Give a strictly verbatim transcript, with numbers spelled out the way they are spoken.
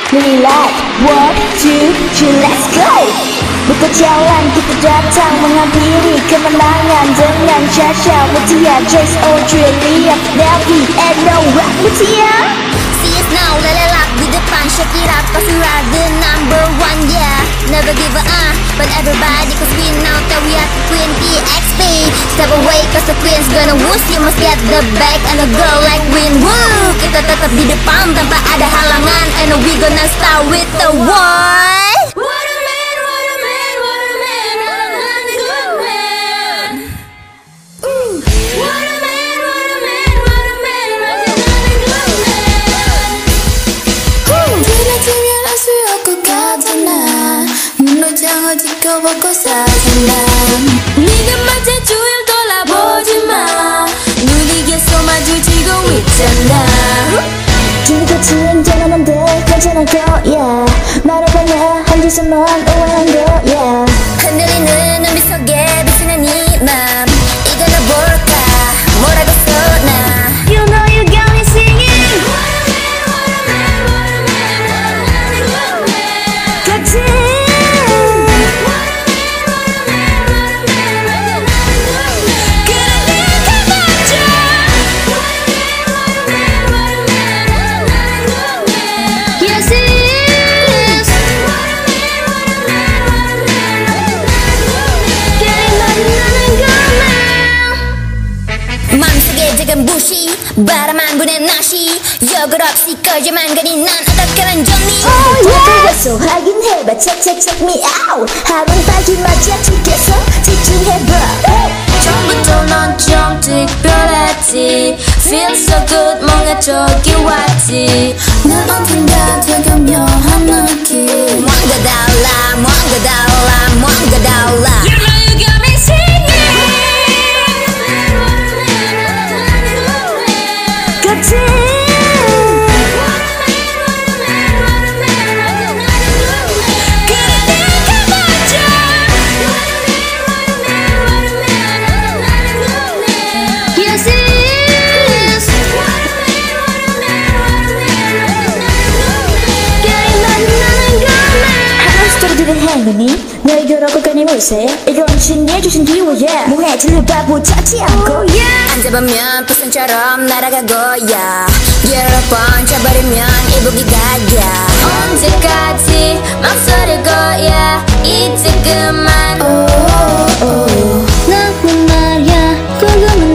Lihat, one, two, three, let's go. Buka jalan kita datang menghampiri kemenangan dengan Shasha, Mutia, Jace, Audrey, Liam, Nelly, and Noah, Mutia. See us now, lelelak di depan Shakira, cause we are the number one, yeah. Never give a uh, but everybody cause we know that we are the Queen P X P. Step away cause the queen's gonna woost. You must get the back and a girl like Win. Woo! Kita tetap di depan tanpa ada halangan, and we gonna start with the one. What a man, what a man, what a man, what a man, good man. Ooh. What a man, what a man, what a man, what a good man. 들어주면 알 수 없고 같잖아. 눈을 장어 지켜보고 살잖아. 네가 맞아 주위를 돌아보지마. 눈이 계속 마주치고 있잖아. 준비같이 운전하면 돼, 괜찮을 거야. 말해봐야 한 짓에만 오해한 거야. 흔들리는 눈빛 속에 비치는 이 맘, 이거나 볼까 뭐라고 써나. You know you got me singing. 같이 마음속에 작은 부시 바람만 부는 날씨 욕을 없이 거짓말 거린 난 어떻게든 좋니. Oh yeah. 소 확인해봐, check check check me out. 하루는 빠지 맞아 죽겠어, 집중해봐. 처음부터 넌 좀 특별했지. Feel so good, 뭔가 저기 왔지. 난 언젠가 되게 묘한 느낌. 뭔가 달라 뭔가 달라 뭔가 달라. You know you got me singing. 같이 행운이 널 겨루고 가는 모세. 이건 신의 주신 기회야. 뭐해 들려봐보 찾지 않고 yeah. 앉아보면 풍선처럼 날아가고 야 여러 번 쳐버리면 이북이 가야. 언제까지 맘소릴 거야. 이제 그만. oh, oh, oh. 나는 말야 궁금한